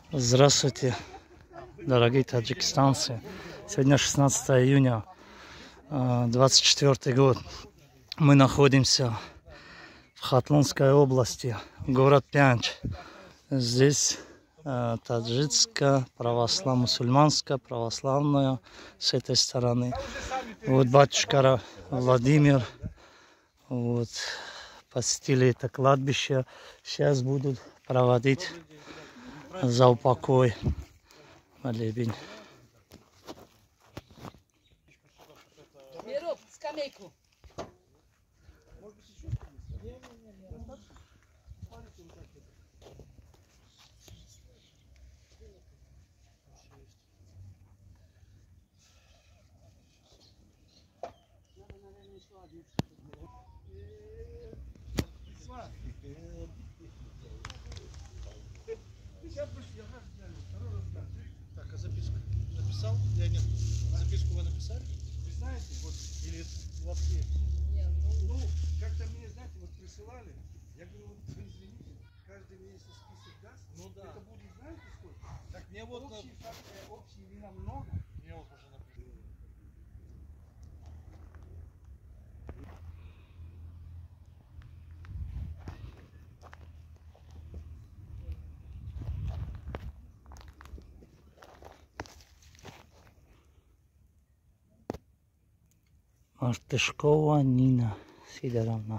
Здравствуйте, дорогие таджикистанцы. Сегодня 16 июня 2024 год. Мы находимся в Хатлонской области, город Пянч. Здесь таджикская, мусульманская, православная с этой стороны. Вот батюшка Владимир. Вот, посетили это кладбище. Сейчас будут проводить за упокой молебень. Скамейку. Так, а записку написал? Я нет. Записку вы написали? Вы знаете, вот, Или у вас есть? Нет, ну, как-то мне, знаете, вот присылали, я говорю, вот вы извините, каждый месяц список даст, Ну да. это будет, знаете, сколько? Так мне вот Общие вина много. мне вот уже написано. Мартышкова Нина Сидоровна.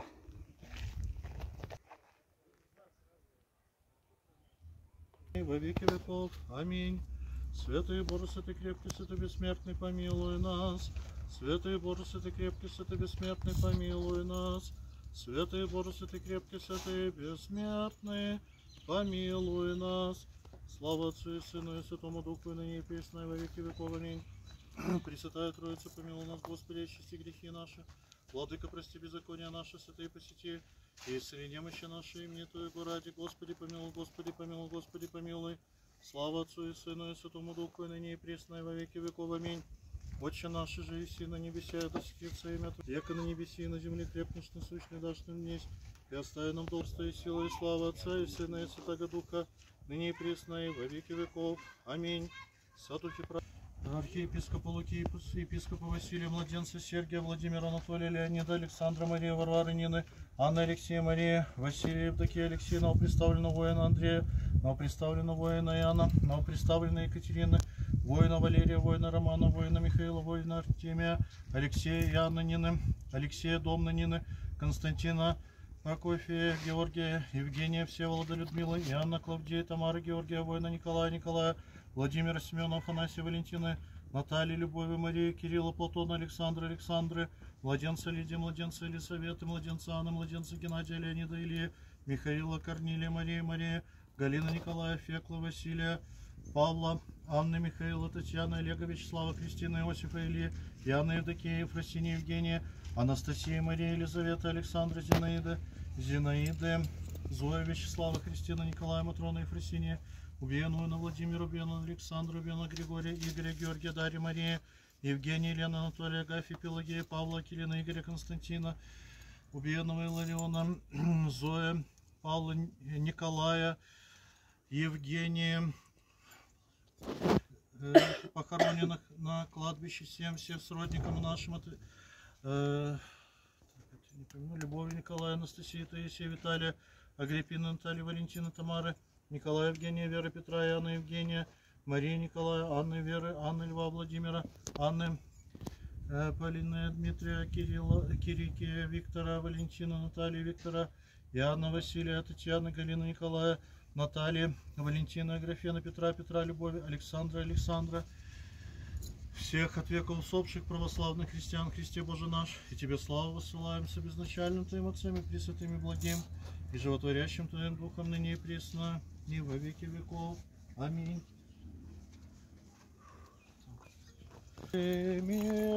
Во веки веков. Аминь. Святый Боже, святый крепкий, святый бессмертный, помилуй нас. Святый Боже, святый крепкий, святый бессмертный, помилуй нас. Святый Боже, святый крепкий, святый бессмертный, помилуй нас. Слава Отцу и Сыну и Святому Духу, и ныне и присно, и во веки веков. Аминь. Пресвятая Троица, помилуй нас, Господи, очисти грехи наши. Владыка, прости беззакония наши, святые посети, и исцели немощи наши, имени Твоего ради. Господи, помилуй, Господи, помилуй, Господи, помилуй. Слава Отцу и Сыну и Святому Духу, и ныне и присно, и во веки веков. Аминь. Отче наш, же еси на небесе, да светится имя Твое, яко на небеси и на земле крепнешь насущный дашь нам днесь, и остави нам должство и сила и слава Отца и Сына и Святого Духа, ныне и присно, и во веки веков. Аминь. Садухи архиепископа Луки, епископа Василия, младенца Сергия, Владимира, Анатолия, Леонида, Александра, Мария, Варвары, Нины, Анны, Алексея, Мария, Василия, Евдокия, Алексея, новоприставленного воина Андрея, новоприставленного воина Иоанна, новоприставленной Екатерины, воина Валерия, воина Романа, воина Михаила, воина Артемия, Алексея, Иоанна, Нины, Алексея, Домна, Нины, Константина, Прокофия, Георгия, Евгения, Всеволода, Людмилы, Иоанна, Клавдия, Тамара, Георгия, воина Николая, Николая, Владимира, Семена, Афанасия, Валентины, Натальи, Любови, Марии, Кирилла, Платона, Александра, Александры, младенца Лидии, младенца Елисаветы, младенца Анны, младенца Геннадия, Леонида, Ильи, Михаила, Корнилия, Мария, Мария, Галина, Николая, Фекла, Василия, Павла, Анны, Михаила, Татьяна, Олега, Вячеслава, Кристины, Иосифа, Ильи, Яна, Евдокия, Ефросинья, Евгения, Анастасия, Мария, Елизавета, Александра, Зинаида, Зинаида, Зоя, Вячеслава, Кристина, Николая, Матрона, Ефросинья, Убиену, Владимира, Убиену, Александра, Убиену, Григория, Игоря, Георгия, Дарья, Мария, Евгения, Елена, Анатолия, Агафья, Пелагея, Павла, Кирина, Игоря, Константина, Убиенова, Илариона, Зоя, Павла, Николая, Евгения, похороненных на кладбище всем сродникам нашим, Любовь, Николая, Анастасия, Таисия, Виталия, Агриппина, Наталья, Валентина, Тамара, Николая, Евгения, Вера, Петра и Анна, Евгения, Мария, Николая, Анны, Веры, Анны, Льва, Владимира, Анны, Полины, Дмитрия, Кирилла, Кирики, Виктора, Валентина, Наталья, Виктора, Иоанна, Василия, Татьяна, Галина, Николая, Наталья, Валентина, Аграфена, Петра, Петра, Любовь, Александра, Александра, всех от века усопших православных христиан, Христе Боже наш, и Тебе славу высылаем с безначальным Твоим Отцем и Пресвятым и благим, и животворящим Твоим Духом ныне и присно, и во веки веков. Аминь. Прими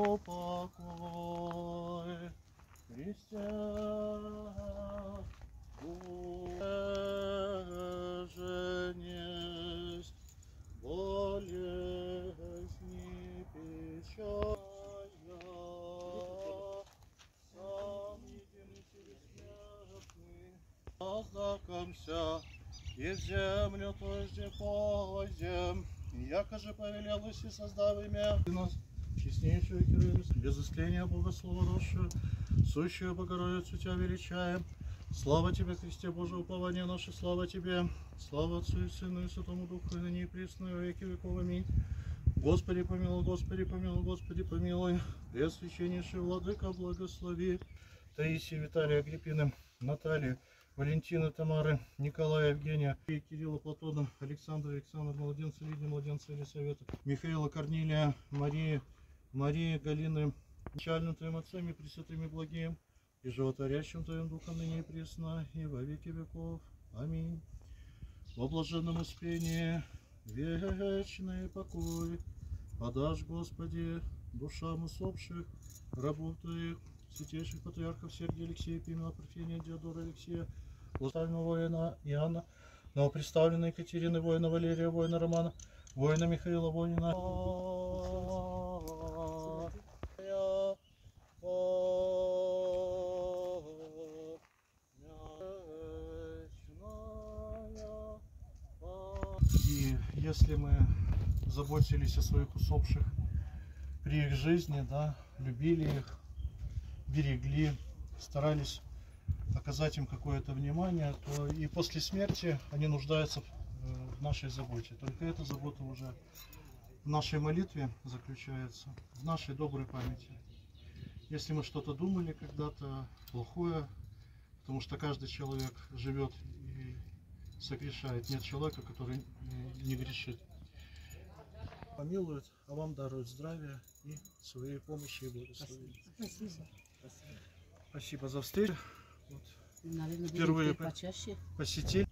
упокой, Христе, женись, болезни печалья, сам единый бессмертный, ознакомься и в землю тожде пойдем, яко же повелелось и создав имя нас, честнейшую Херувим, без истления Бога Слова росшую, сущую Богородицу Тебя величаем. Слава Тебе, Христе Божие, упование наше, слава Тебе, слава Отцу и Сыну и Святому Духу, и ныне и присно, и во веки веков. Аминь. Господи помилуй, Господи помилуй, Господи помилуй, Преосвященнейший Владыка, благослови. Таисия, Виталия, Агриппина, Наталья, Валентина, Тамара, Николая, Евгения, Кирилла, Платона, Александра, Александр, младенца, Лидия, младенца Елисавета, Михаила, Корнилия, Мария, Галины, начальным Твоим Отцем и Пресвятым и Благим, и животворящим Твоим Духом ныне и присно, и во веки веков. Аминь. Во блаженном успении вечный покой подашь, Господи, душам усопших, рабов Твоих, святейших патриархов Сергия, Алексея, Пимена, Парфения, Диодора, Алексея, благословенного воина Иоанна, новопредставленной Екатерины, воина Валерия, воина Романа, воина Михаила, воина И если мы заботились о своих усопших при их жизни, да, любили их, берегли, старались оказать им какое-то внимание, то и после смерти они нуждаются в нашей заботе. Только эта забота уже в нашей молитве заключается, в нашей доброй памяти. Если мы что-то думали когда-то плохое, потому что каждый человек живет и согрешает, нет человека, который не грешит. Помилует, а вам дарует здравие и своей помощи и благословения. Спасибо. Спасибо за встречу. Вот. Наверное, Впервые почаще. посетили.